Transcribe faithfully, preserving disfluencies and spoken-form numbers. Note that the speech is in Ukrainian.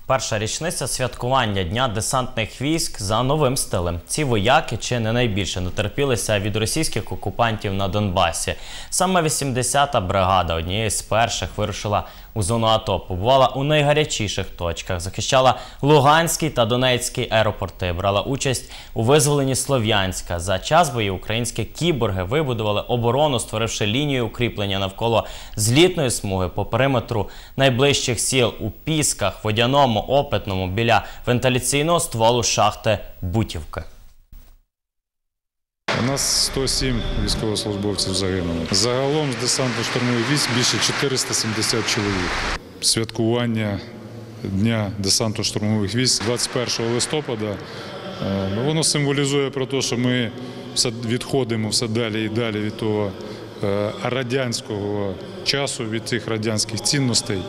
Перша річниця святкування Дня десантних військ за новим стилем. Ці вояки чи не найбільше натерпілися від російських окупантів на Донбасі. Саме вісімдесята бригада, однієї з перших, вирушила у зону АТО, побувала у найгарячіших точках, захищала Луганський та Донецький аеропорти, брала участь у визволенні Слов'янська. За час боїв українські кіборги вибудували оборону, створивши лінію укріплення навколо злітної смуги по периметру найближчих сіл у Пісках, Водяному, Опитному, біля вентиляційного стволу шахти Бутівки. У нас сто сім військовослужбовців загинуло. Загалом з десантно-штурмових військ більше чотириста сімдесят чоловік. Святкування Дня десантно-штурмових військ двадцять першого листопада, воно символізує про те, що ми все відходимо все далі і далі від того радянського часу, від тих радянських цінностей.